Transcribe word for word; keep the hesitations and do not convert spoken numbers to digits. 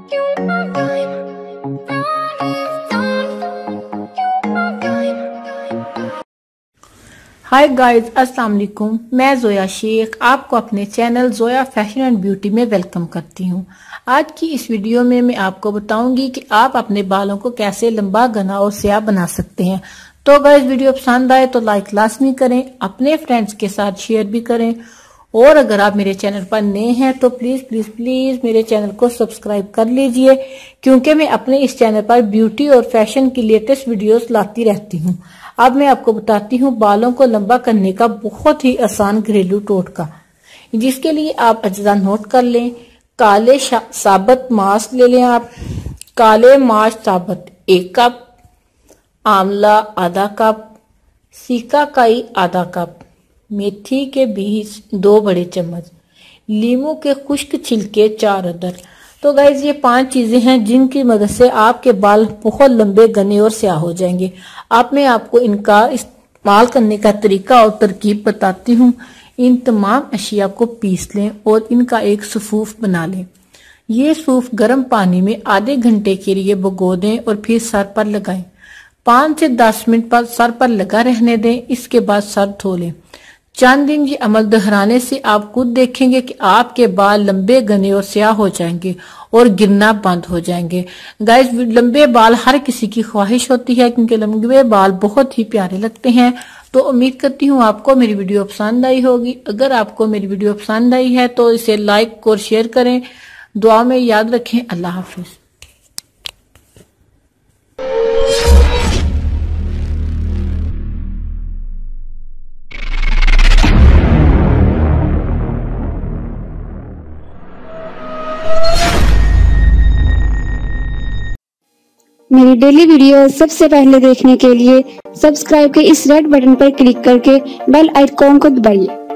Hi guys, अस्सलाम वालेकुम। मैं जोया शेख आपको अपने channel Zoya fashion and beauty में वेलकम करती हूँ। आज की इस वीडियो में मैं आपको बताऊंगी कि आप अपने बालों को कैसे लंबा, घना और स्याह बना सकते हैं। तो गाइज, वीडियो पसंद आए तो लाइक लाजमी करें, अपने फ्रेंड्स के साथ शेयर भी करें, और अगर आप मेरे चैनल पर नए हैं तो प्लीज प्लीज प्लीज मेरे चैनल को सब्सक्राइब कर लीजिए, क्योंकि मैं अपने इस चैनल पर ब्यूटी और फैशन की लेटेस्ट वीडियोस लाती रहती हूँ। अब मैं आपको बताती हूँ बालों को लंबा करने का बहुत ही आसान घरेलू टोटका, जिसके लिए आप अज्जा नोट कर लें। काले साबुत मास्क ले लें आप। काले मास्क साबुत एक कप, आंवला आधा कप, सिकाकाई आधा कप, मेथी के बीज दो बड़े चम्मच, लीमू के खुश्क छिलके चार अदर। तो गाइज, ये पांच चीजें हैं जिनकी मदद से आपके बाल बहुत लंबे, घने और स्याह हो जाएंगे। अब मैं आपको इनका इस्तेमाल करने का तरीका और तरकीब बताती हूँ। इन तमाम अशिया को पीस लें और इनका एक सूफ बना लें। ये सूफ गर्म पानी में आधे घंटे के लिए भिगो दें और फिर सर पर लगाएं। पाँच से दस मिनट पर सर पर लगा रहने दें। इसके बाद सर धो लें। चंद दिन ये अमल दोहराने से आप खुद देखेंगे कि आपके बाल लंबे, घने और स्याह हो जाएंगे और गिरना बंद हो जाएंगे। गाइस, लंबे बाल हर किसी की ख्वाहिश होती है, क्योंकि लंबे बाल बहुत ही प्यारे लगते हैं। तो उम्मीद करती हूँ आपको मेरी वीडियो पसंद आई होगी। अगर आपको मेरी वीडियो पसंद आई है तो इसे लाइक और शेयर करें। दुआ में याद रखें। अल्लाह हाफिज। मेरी डेली वीडियो सबसे पहले देखने के लिए सब्सक्राइब के इस रेड बटन पर क्लिक करके बेल आइकॉन को दबाइए।